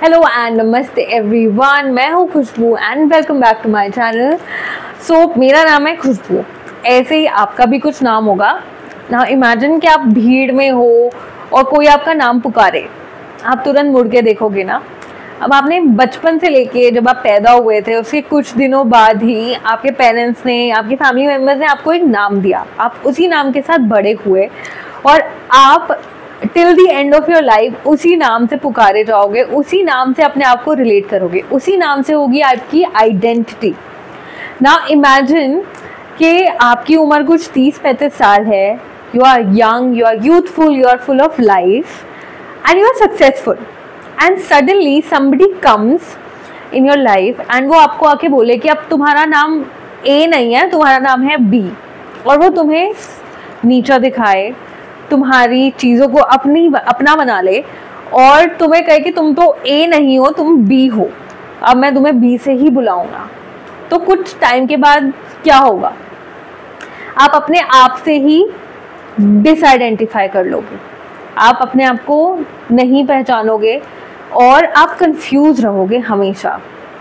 Hello and नमस्ते everyone, मैं हूँ Khushboo and welcome back to my channel. So मेरा नाम है खुशबू, ऐसे ही आपका भी कुछ नाम होगा ना। इमेजिन कि आप भीड़ में हो और कोई आपका नाम पुकारे, आप तुरंत मुड़ के देखोगे ना। अब आपने बचपन से लेके जब आप पैदा हुए थे उसके कुछ दिनों बाद ही आपके पेरेंट्स ने, आपके फैमिली मेम्बर्स ने आपको एक नाम दिया, आप उसी नाम के साथ बड़े हुए और आप till the end of your life उसी नाम से पुकारे जाओगे, उसी नाम से अपने आप को रिलेट करोगे, उसी नाम से होगी आपकी आइडेंटिटी। नाउ इमेजिन कि आपकी उम्र कुछ 30-35 साल है, you are young, you are youthful, you are full of life and you are successful and suddenly somebody comes in your life and वो आपको आके बोले कि अब तुम्हारा नाम ए नहीं है, तुम्हारा नाम है बी, और वो तुम्हें नीचा दिखाए, तुम्हारी चीज़ों को अपना बना ले और तुम्हें कहे कि तुम तो ए नहीं हो, तुम बी हो, अब मैं तुम्हें बी से ही बुलाऊंगा। तो कुछ टाइम के बाद क्या होगा, आप अपने आप से ही डिसआइडेंटिफाई कर लोगे, आप अपने आप को नहीं पहचानोगे और आप कंफ्यूज रहोगे हमेशा,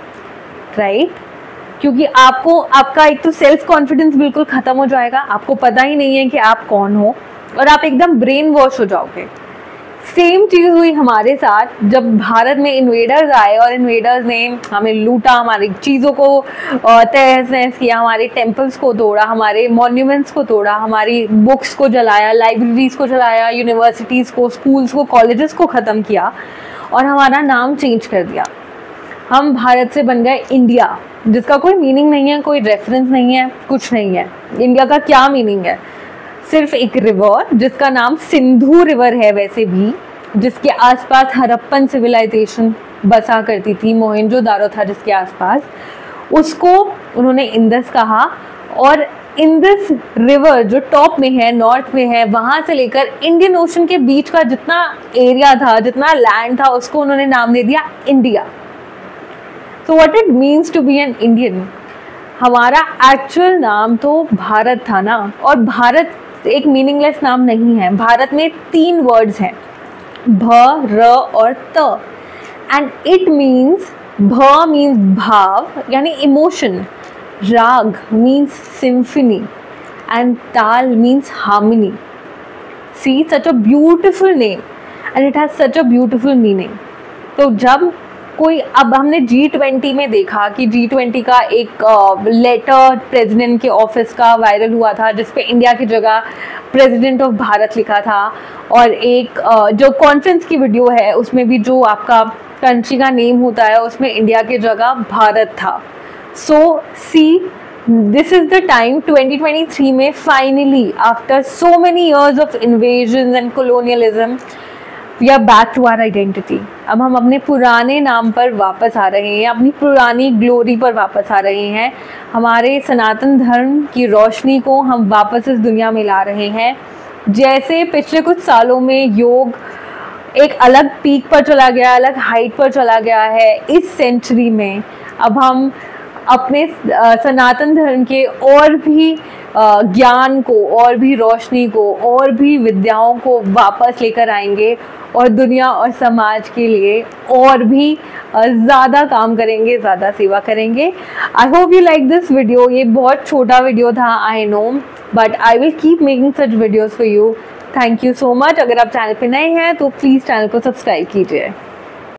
राइट? क्योंकि आपको आपका एक तो सेल्फ कॉन्फिडेंस बिल्कुल ख़त्म हो जाएगा, आपको पता ही नहीं है कि आप कौन हो और आप एकदम ब्रेन वॉश हो जाओगे। सेम चीज़ हुई हमारे साथ जब भारत में इन्वेडर्स आए और इन्वेडर्स ने हमें लूटा, हमारी चीज़ों को तहस नहस किया, हमारे टेम्पल्स को तोड़ा, हमारे मॉन्यूमेंट्स को तोड़ा, हमारी बुक्स को जलाया, लाइब्रेरीज को जलाया, यूनिवर्सिटीज़ को, स्कूल्स को, कॉलेजेस को ख़त्म किया और हमारा नाम चेंज कर दिया। हम भारत से बन गए इंडिया, जिसका कोई मीनिंग नहीं है, कोई रेफरेंस नहीं है, कुछ नहीं है। इंडिया का क्या मीनिंग है? सिर्फ एक रिवर जिसका नाम सिंधु रिवर है, वैसे भी जिसके आसपास हड़प्पन सिविलाइजेशन बसा करती थी, मोहनजोदारो था जिसके आसपास, उसको उन्होंने इंडस कहा। और इंडस रिवर जो टॉप में है, नॉर्थ में है, वहाँ से लेकर इंडियन ओशन के बीच का जितना एरिया था, जितना लैंड था, उसको उन्होंने नाम दे दिया India. So what it means to be an Indian. हमारा एक्चुअल नाम तो भारत था ना, और भारत एक मीनिंगलेस नाम नहीं है। भारत में 3 वर्ड्स हैं, भ, र और त, एंड इट मीन्स, भ मीन्स भाव यानी इमोशन, राग मीन्स सिम्फनी एंड ताल means harmony. See, such a beautiful name and it has such a beautiful meaning. तो जब कोई, अब हमने G20 में देखा कि G20 का एक लेटर प्रेसिडेंट के ऑफिस का वायरल हुआ था जिसपे इंडिया की जगह प्रेसिडेंट ऑफ भारत लिखा था, और एक जो कॉन्फ्रेंस की वीडियो है उसमें भी जो आपका कंट्री का नेम होता है उसमें इंडिया की जगह भारत था। So see, this is the time 2023 में finally after so many years of invasion and colonialism we are back to our identity. अब हम अपने पुराने नाम पर वापस आ रहे हैं, अपनी पुरानी ग्लोरी पर वापस आ रहे हैं, हमारे सनातन धर्म की रोशनी को हम वापस इस दुनिया में ला रहे हैं। जैसे पिछले कुछ सालों में योग एक अलग पीक पर चला गया, अलग हाइट पर चला गया है, इस सेंचुरी में अब हम अपने सनातन धर्म के और भी ज्ञान को, और भी रोशनी को, और भी विद्याओं को वापस लेकर आएंगे और दुनिया और समाज के लिए और भी ज़्यादा काम करेंगे, ज़्यादा सेवा करेंगे। I hope you like this video. ये बहुत छोटा वीडियो था, I know, but I will keep making such videos for you. Thank you so much. अगर आप चैनल पे नए हैं तो प्लीज़ चैनल को सब्सक्राइब कीजिए।